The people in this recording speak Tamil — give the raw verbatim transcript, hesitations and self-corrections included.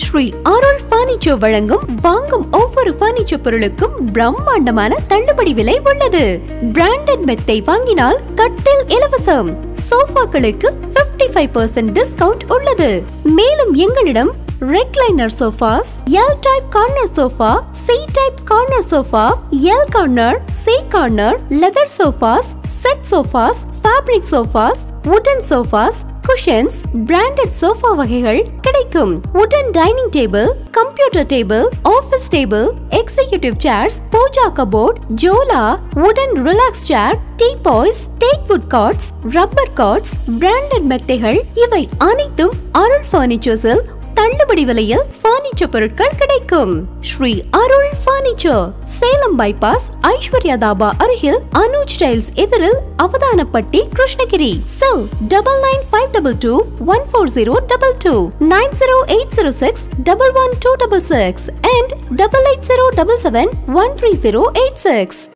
ஸ்ரீ அருள் பர்னிச்சர் வழங்கும் வாங்கும் ஒவ்வொரு பர்னிச்சர் பொருளுக்கும் பிரம்மாண்டமான தள்ளுபடி விலை உள்ளது. பிராண்டட் மெத்தை வாங்கினால் கட்டில் இலவசம். சோஃபாக்களுக்கு ஐம்பத்தி ஐந்து சதவீதம் டிஸ்கவுண்ட் உள்ளது. மேலும் எங்களிடம் recliner sofas, L type corner sofa, C type corner sofa, L corner, C corner, leather sofas, set sofas, fabric sofas, wooden sofas, cushions, branded sofa வகைகள் கிடைக்கும். Wooden dining table, computer table, office table, executive chairs, pooja cupboard, ஜோலா, wooden relax chair, teapoys, teak wood cots, rubber cots, branded மெத்தைகள் இவை அனைத்தும் அருள் பர்னிச்சர்ஸில் தள்ளுபடி விலையில் பர்னிச்சர் பொருட்கள் கிடைக்கும். ஸ்ரீ அருள் பர்னிச்சர், சேலம் பைபாஸ், ஐஸ்வர்யா தாபா அருகில், அனுஜ் டைல்ஸ் எதிரில், Avathanapatti, Krishnagiri. Cell double nine five double two one four zero double two, nine zero eight zero six double one two double six and double eight zero double seven one three zero eight six.